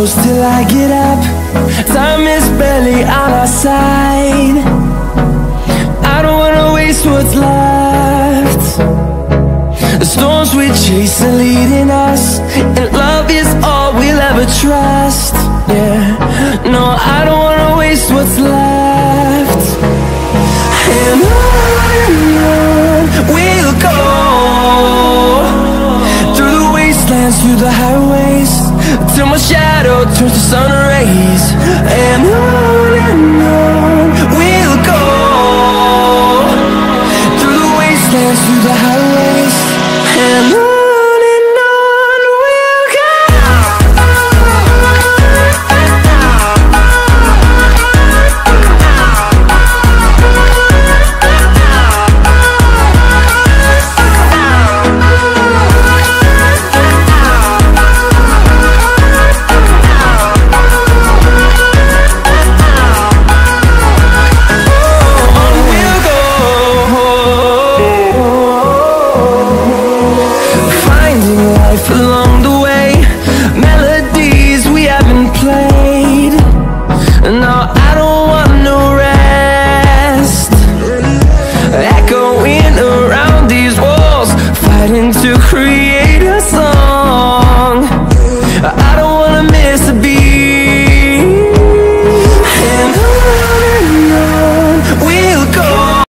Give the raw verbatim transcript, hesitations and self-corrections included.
close till I get up. Time is barely on our side. I don't wanna waste what's left. The storms we chase are leading us, and love is all we'll ever trust. Yeah, no, I don't wanna waste what's left. And on and on we'll go, through the wastelands, through the highways, till my shadow turns to sun rays. And on and on we'll go, through the wastelands, through the highways, and on. Along